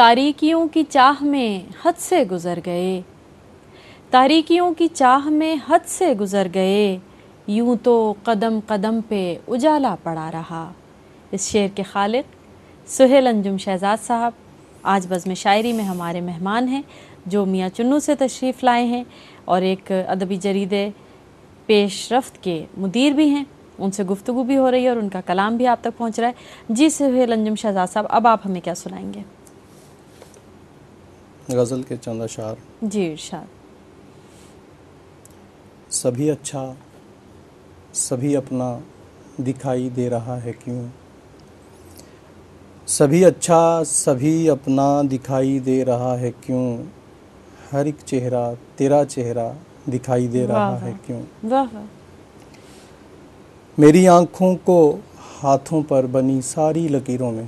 तारीकियों की चाह में हद से गुजर गए, तारीकियों की चाह में हद से गुजर गए, यूं तो कदम कदम पे उजाला पड़ा रहा। इस शेर के खालिक सुहेल अंजुम शहजाद साहब आज बज़्म शायरी में हमारे मेहमान हैं, जो मियाँ चुन्नू से तशरीफ़ लाए हैं और एक अदबी जरीदे पेशरफ्त के मुदीर भी हैं। उनसे गुफ्तगू भी हो रही है और उनका कलाम भी आप तक पहुँच रहा है। जी सुहेल अंजुम शहजाद साहब, अब आप हमें क्या सुनाएंगे? गज़ल के चंद अशार। जी इरशाद। सभी अच्छा सभी अपना दिखाई दे रहा है क्यों, सभी अच्छा सभी अपना दिखाई दे रहा है क्यों, हर एक चेहरा तेरा चेहरा दिखाई दे रहा है क्यों। वाह वाह। मेरी आँखों को हाथों पर बनी सारी लकीरों में,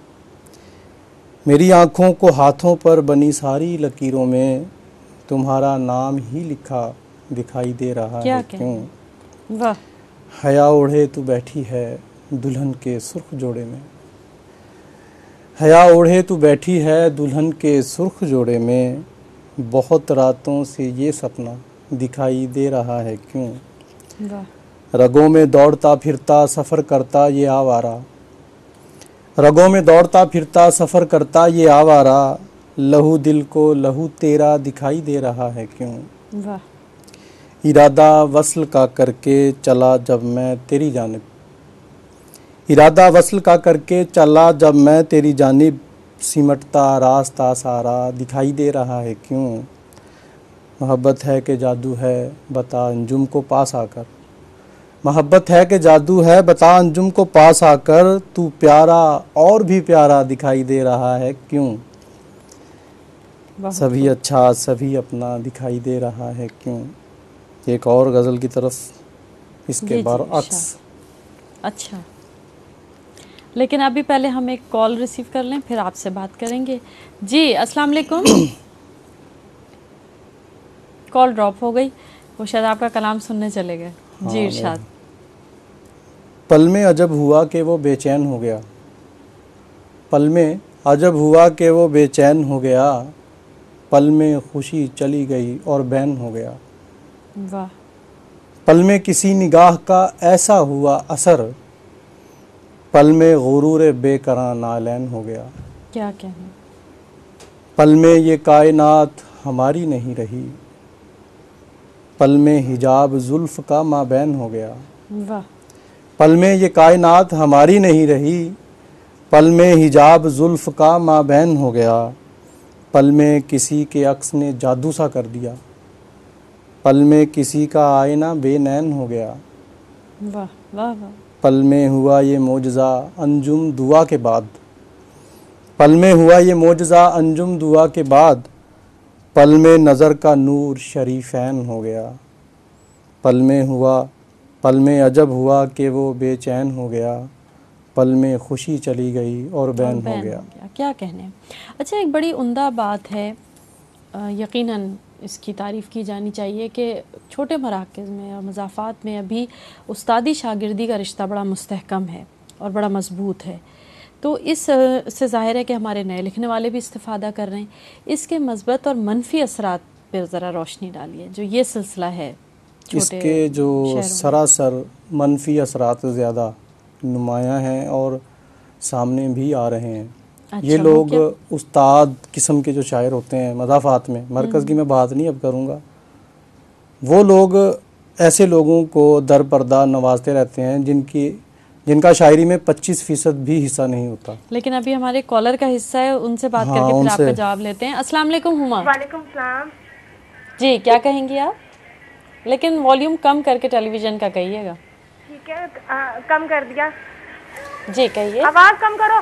मेरी आँखों को हाथों पर बनी सारी लकीरों में तुम्हारा नाम ही लिखा दिखाई दे रहा है क्यों। वाह। हया ओढ़े तू बैठी है दुल्हन के सुर्ख जोड़े में, हया ओढ़े तू बैठी है दुल्हन के सुर्ख जोड़े में, बहुत रातों से ये सपना दिखाई दे रहा है क्यों। वाह। रगों में दौड़ता फिरता सफ़र करता ये आवारा, रगों में दौड़ता फिरता सफ़र करता ये आवारा, लहू दिल को लहू तेरा दिखाई दे रहा है क्यों। वाह। इरादा वस्ल का करके चला जब मैं तेरी जानिब, इरादा वस्ल का करके चला जब मैं तेरी जानिब, सिमटता रास्ता सारा दिखाई दे रहा है क्यों। मोहब्बत है कि जादू है बता अंजुम को पास आकर, मोहब्बत है कि जादू है बता अंजुम को पास आकर, तू प्यारा और भी प्यारा दिखाई दे रहा है क्यों। सभी अच्छा सभी अपना दिखाई दे रहा है क्यों। एक और गज़ल की तरफ इसके बरअक्स। अच्छा, लेकिन अभी पहले हम एक कॉल रिसीव कर लें, फिर आपसे बात करेंगे। जी अस्सलाम वालेकुम। कॉल ड्रॉप हो गई, वो शायद आपका कलाम सुनने चले गए। जी इरशाद। पल में अजब हुआ कि वो बेचैन हो गया, पल में अजब हुआ कि वो बेचैन हो गया, पल में खुशी चली गई और बैन हो गया। वाह। पल में किसी निगाह का ऐसा हुआ असर, पल में गुरूर बेकरां नालैन हो गया। क्या कहना। पल में ये कायनात हमारी नहीं रही, पल में हिजाब जुल्फ का माबैन हो गया। वाह। पल में ये कायनात हमारी नहीं रही, पल में हिजाब जुल्फ का माबैन हो गया, पल में किसी के अक्स ने जादू सा कर दिया, पल में किसी का आईना बेनैन हो गया। वाह वाह वाह। पल में हुआ ये मोजज़ा अंजुम दुआ के बाद, पल में हुआ ये मोजज़ा अंजुम दुआ के बाद, पल में नज़र का नूर शरीफैन हो गया। पल में हुआ पल में अजब हुआ कि वो बेचैन हो गया, पल में खुशी चली गई और बैन हो गया। क्या कहने। अच्छा, एक बड़ी उम्दा बात है, यकीनन इसकी तारीफ़ की जानी चाहिए कि छोटे मराकज़ में और मज़ाफ़ात में अभी उस्तादी शागिर्दी का रिश्ता बड़ा मुस्तहकम है और बड़ा मज़बूत है। तो इस से ज़ाहिर है कि हमारे नए लिखने वाले भी इस्तिफ़ादा कर रहे हैं। इसके मस्बत और मनफी असरात पर ज़रा रोशनी डालिए, जो ये सिलसिला है। इसके जो सरासर मनफी असरात ज़्यादा नुमायाँ हैं और सामने भी आ रहे हैं। अच्छा, ये लोग उस्ताद किस्म के जो शायर होते हैं मज़ाफ़ात में, मरकज़ की मैं बात नहीं अब करूँगा, वो लोग ऐसे लोगों को दर पर्दा नवाजते रहते हैं जिनका शायरी में 25% भी हिस्सा नहीं होता। लेकिन अभी हमारे कॉलर का हिस्सा है, उनसे बात करके फिर आपका जवाब लेते हैं। अस्सलाम वालेकुम हुमा। वालेकुम सलाम। जी क्या कहेंगी आप? लेकिन वॉल्यूम कम करके टेलीविज़न का कहिएगा। ठीक है, कम कर दिया। जी कहिए। आवाज़ कम करो।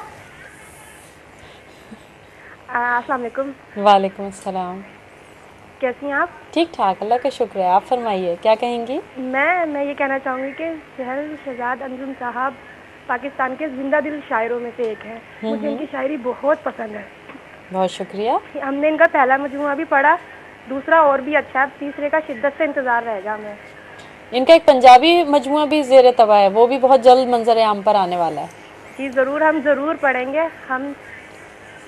अस्सलाम वालेकुम। वालेकुम अस्सलाम। कैसी हैं आप? ठीक ठाक, अल्लाह का शुक्र है। आप फरमाइए, क्या कहेंगी? मैं ये कहना चाहूँगी कि सुहेल शहजाद अंजुम साहब पाकिस्तान के जिंदा दिल शायरों में से एक हैं। मुझे इनकी शायरी बहुत पसंद है। बहुत शुक्रिया। हमने इनका पहला मजमूआ भी पढ़ा, दूसरा और भी अच्छा है, तीसरे का शिद्दत से इंतज़ार रहेगा हमें। इनका एक पंजाबी मजमूआ भी ज़ेर तबा है, वो भी बहुत जल्द मंजर आम पर आने वाला है। जी ज़रूर, हम ज़रूर पढ़ेंगे। हम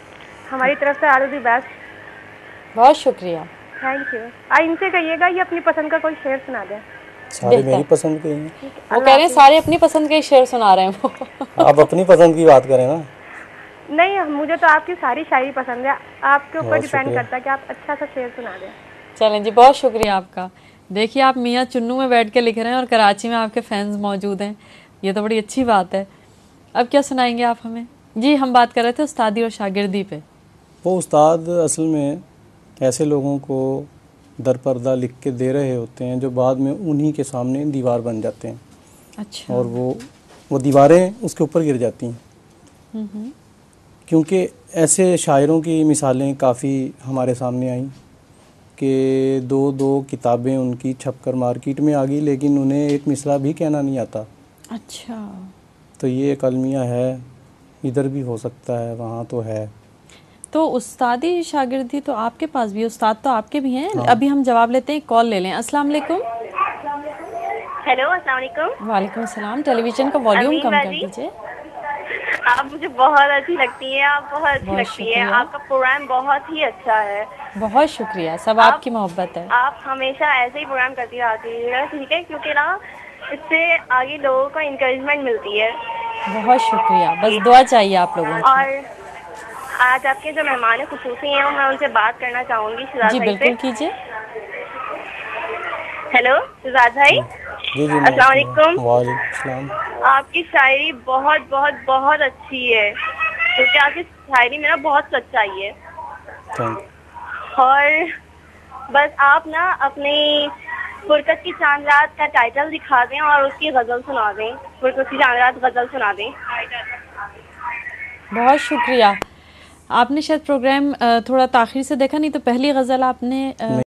हमारी तरफ से ऑल द बेस्ट। बहुत शुक्रिया। Thank you. इनसे कहिएगा ये अपनी पसंद का कोई शेर सुना दें। सारे बेहतर। मेरी पसंद के ही हैं। वो कह रहे हैं सारे अपनी पसंद के ही शेर सुना रहे हैं वो। आप अपनी पसंद की बात करें ना। नहीं, मुझे तो आपकी सारी शायरी पसंद है, आपके ऊपर बहुत डिपेंड शुक्रिया। करता है कि आप अच्छा सा शेर सुना दें। चलें जी, बहुत शुक्रिया आपका। देखिए आप मियाँ चुन्नू में बैठ के लिख रहे हैं और कराची में आपके फैंस मौजूद हैं, ये तो बड़ी अच्छी बात है। अब क्या सुनाएंगे आप हमें? जी हम बात कर रहे थे उस्तादी और शागिर्दी पे। वो उस्ताद असल में ऐसे लोगों को दर पर्दा लिख के दे रहे होते हैं जो बाद में उन्हीं के सामने दीवार बन जाते हैं। अच्छा। और वो दीवारें उसके ऊपर गिर जाती हैं। क्योंकि ऐसे शायरों की मिसालें काफ़ी हमारे सामने आईं कि दो किताबें उनकी छपकर मार्केट में आ गई, लेकिन उन्हें एक मिसरा भी कहना नहीं आता। अच्छा। तो ये एक अलमिया है, इधर भी हो सकता है, वहाँ तो है। तो उस्तादी शागिर्दी तो आपके पास भी, उस्ताद तो आपके भी हैं। अभी हम जवाब लेते हैं, कॉल ले लें। अस्सलाम वालेकुम। हेलो, अस्सलाम वालेकुम। वालेकुम सलाम। टेलीविजन का वॉल्यूम कम कर बाजी। दीजिए। आप मुझे बहुत अच्छी लगती हैं, आप बहुत अच्छी बहुत लगती हैं। शुक्रिया। आपका प्रोग्राम बहुत ही अच्छा है। बहुत शुक्रिया, सब आप- आपकी मोहब्बत है। आप हमेशा ऐसे ही प्रोग्राम करती रहती है, ठीक है? क्योंकि ना इससे आगे लोगों को इंकरेजमेंट मिलती है। बहुत शुक्रिया, बस दुआ चाहिए आप लोगों की। और आज आपके जो मेहमान खुसूसी हैं मैं उनसे बात करना चाहूँगी, शहजाद जी भाई से। बिल्कुल कीजिए। हेलो शहजाद भाई। जी जी। अस्सलाम वालेकुम। वालेकुम सलाम। आपकी शायरी बहुत बहुत बहुत अच्छी है, क्योंकि आपकी शायरी में ना बहुत सच्चाई है। थैंक और बस आप ना अपनी फुरकत की चांद रात का टाइटल दिखा दें और उसकी गज़ल सुना दें। फुरकत की चांद रात गज़ल सुना दें। बहुत शुक्रिया। आपने शायद प्रोग्राम थोड़ा ताख़ीर से देखा, नहीं तो पहली गज़ल आपने